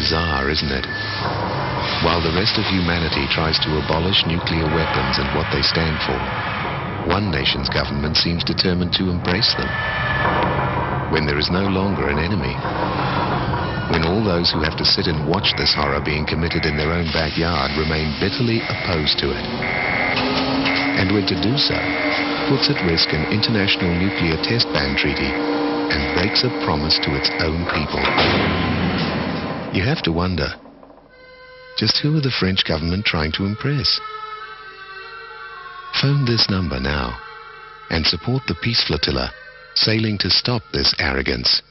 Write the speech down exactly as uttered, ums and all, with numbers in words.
bizarre, isn't it? While the rest of humanity tries to abolish nuclear weapons and what they stand for, one nation's government seems determined to embrace them. When there is no longer an enemy, when all those who have to sit and watch this horror being committed in their own backyard remain bitterly opposed to it, and when to do so puts at risk an international nuclear test ban treaty and breaks a promise to its own people. You have to wonder, just who are the French government trying to impress? Phone this number now and support the Peace Flotilla sailing to stop this arrogance.